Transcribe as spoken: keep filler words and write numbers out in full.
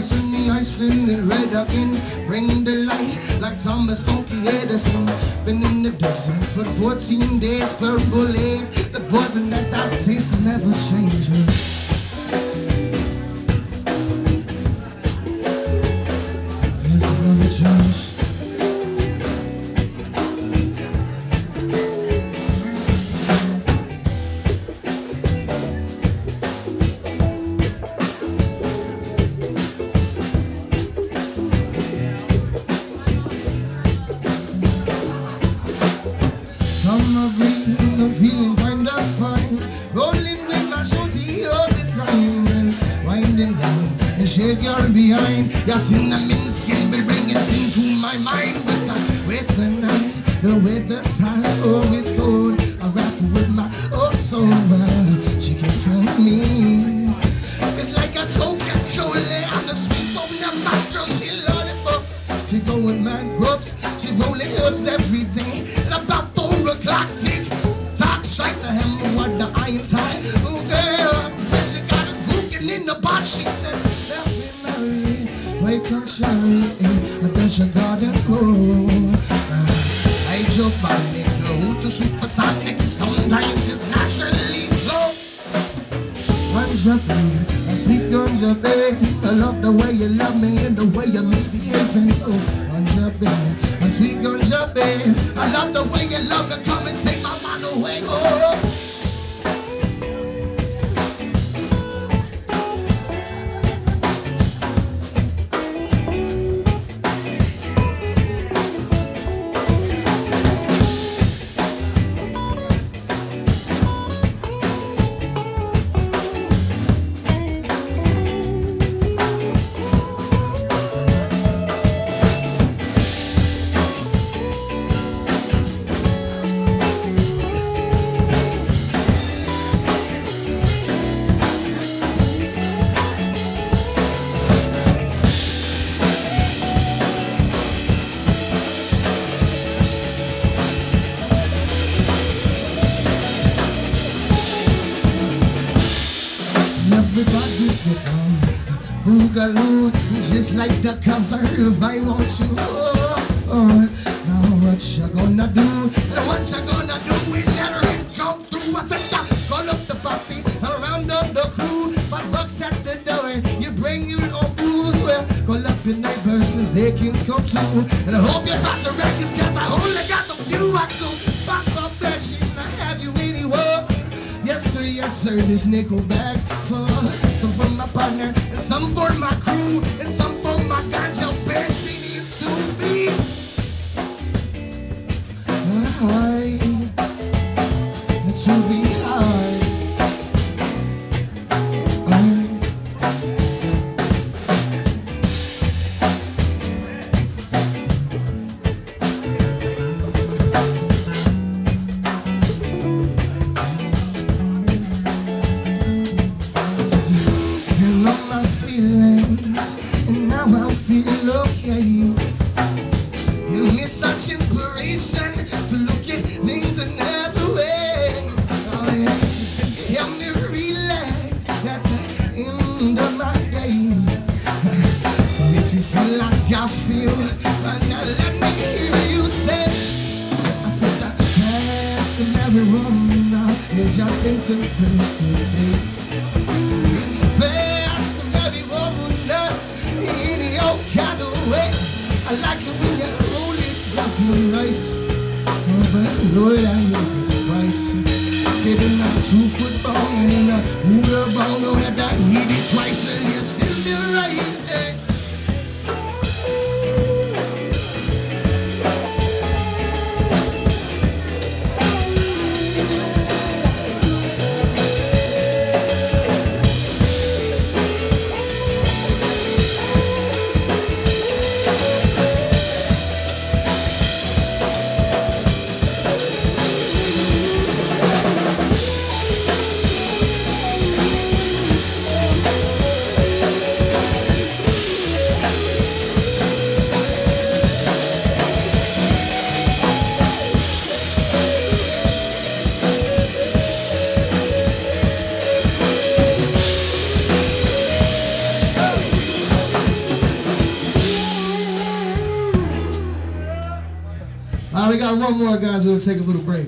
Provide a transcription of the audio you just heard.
Listen, me eyes feeling red again. Bring the light like Thomas Funky Edison. Been in the desert for fourteen days, purple haze. The poison that I taste is never changing. It'll never change. Summer breeze, I'm feeling kind of fine. Rolling with my shorty all the time. And winding down and shake your behind. Your cinnamon skin be bringing sin to my mind. But I wait the night, the weather side always cold. I rap with my oh soul. She can feel me. It's like a Coca-Cola on the sweet bone of my girl. She lollipop. She going mad groups. She rolling hips every day. And about four o'clock tick tock, strike the hammer what the iron's high. Oh girl, but you got a cooking in the pot. She said, let me marry, wake up sherry, and then she gotta go. uh, I joke about it, go to supersonic. Sometimes it's naturally slow. Ganja babe, a sweet ganja babe. I love the way you love me and the way you misbehave. And oh, ganja babe, a sweet ganja babe. I love the way you love me. Come and take my mind away. Oh. Everybody get on, boogaloo, just like the cover of I Want You. Oh, oh. Now what you gonna do? And what you gonna do when that rain come through? I said, call up the posse and round up the crew. Five bucks at the door, you bring your own booze. Well, call up your neighbors cause they can come too. And I hope you brought your records cause I only got the few. I go pop up black sheep and I have you anywhere. Yes sir, yes sir, this nickel bags for some for my partner, and some for my crew, and some for my ganja babe. She needs to be high, to be high. And now I feel okay. Give me such inspiration to look at things another way. Oh yeah, you think you help me relax at the end of my day. So if you feel like I feel, why not let me hear you say, I said that past the married woman now, you're jumping some place today. Kind of way. I like it when you roll it up real nice. Oh, but Lord, I hear the price. Getting a two foot bong and in a hooter bong. Oh, that I hit it twice and you still be right. Eh? one more, guys. We'll take a little break.